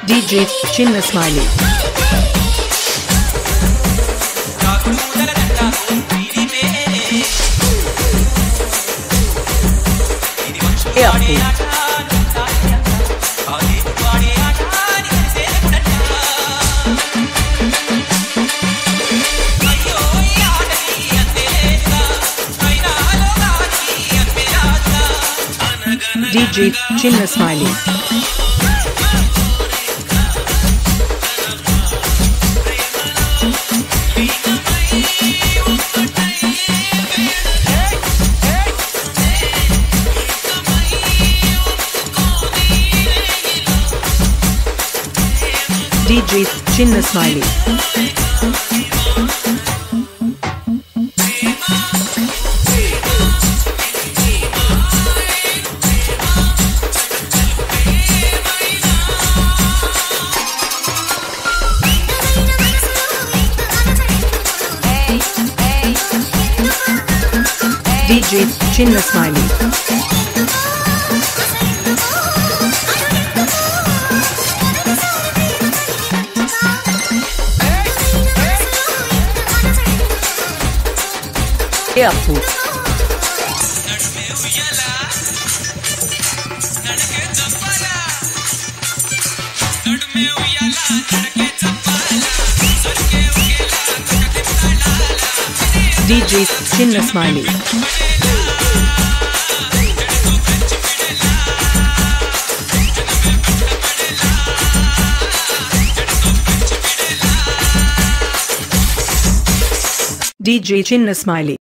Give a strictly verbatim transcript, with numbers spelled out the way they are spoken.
D J Chinna Smiley. Airport. D J Chinna Smiley. D J Chinna Smiley. D J Chinna Smiley. Airport. D J Chinna Smiley. D J Chinna Smiley.